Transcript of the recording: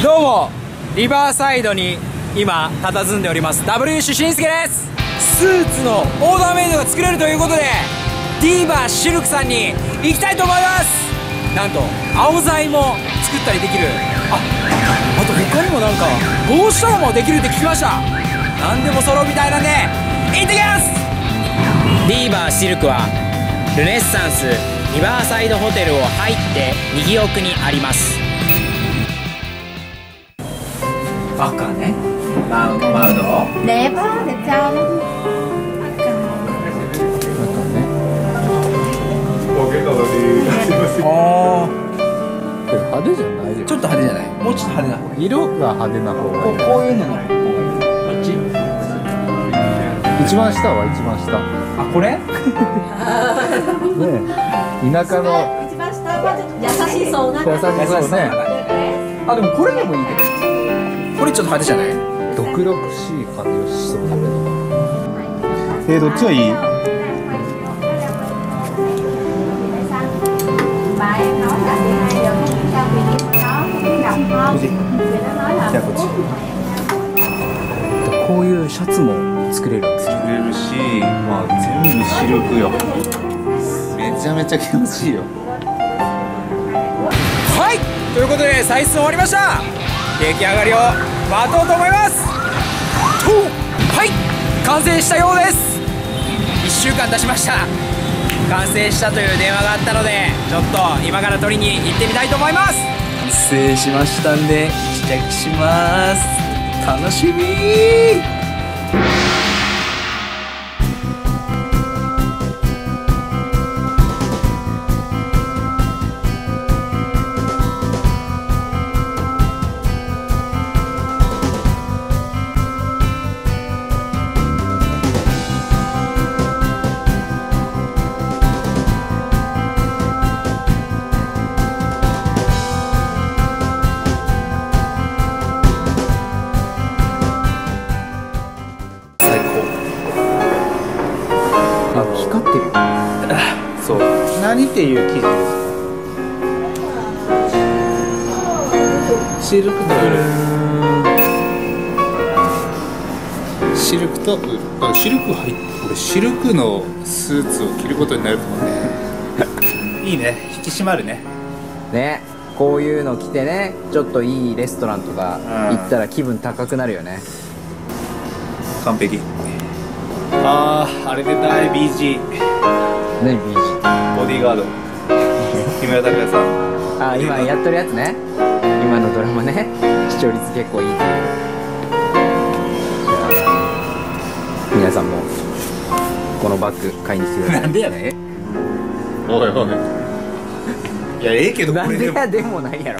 どうもリバーサイドに今佇んでおります W 主慎介です。スーツのオーダーメイドが作れるということでディーバーシルクさんに行きたいと思います。なんと青材も作ったりできる、あと他にもなんか帽子とかもできるって聞きました。何でも揃うみたいなんで行ってきます。ディーバーシルクはルネッサンスリバーサイドホテルを入って右奥にあります。赤ね、マウド đẹp á, đẹp trai lắm. 派手じゃないよ。 ちょっと派手じゃない？もうちょっと派手な方がいい。 色が派手な方がいい。 こういうのの方がいい。こっち？ 一番下は一番下。 あ、これ？ ね、田舎の。 一番下はちょっと優しそうな。 優しそうね。 あ、でもこれでもいいけど。これちょっと派手じゃない？ 毒々しい感じがしそうだけど。 どっちがいい？じゃあこっち。 こういうシャツも作れるんですよ。 作れるし、まあ全部シルクよ。めちゃめちゃ気持ちいいよ。 はい、ということで採寸終わりました。出来上がりを待とうと思います。はい、完成したようです。1週間経ちました。完成したという電話があったのでちょっと今から取りに行ってみたいと思います。完成しましたんで試着します。楽しみ。光ってるよ。 そう。何っていう生地ですか？シルクとウル。シルクとウル。あ、シルク入って、俺シルクのスーツを着ることになると思うね。いいね、引き締まるね。 ね、こういうの着てね、ちょっといいレストランとか行ったら気分高くなるよね。 完璧。あれ出たい BG。 何 BG？ ボディーガード。木村拓哉さん。 あ、今やっとるやつね。今のドラマね、視聴率結構いいっていう。じゃあ皆さんもこのバッグ買いに来てください。なんでやねん。 おいおい。いや、ええけどなんでこれでも。 やでもないやろ。